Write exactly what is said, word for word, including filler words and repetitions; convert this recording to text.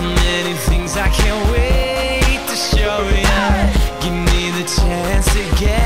so many things I can't wait to show you. Give me the chance to get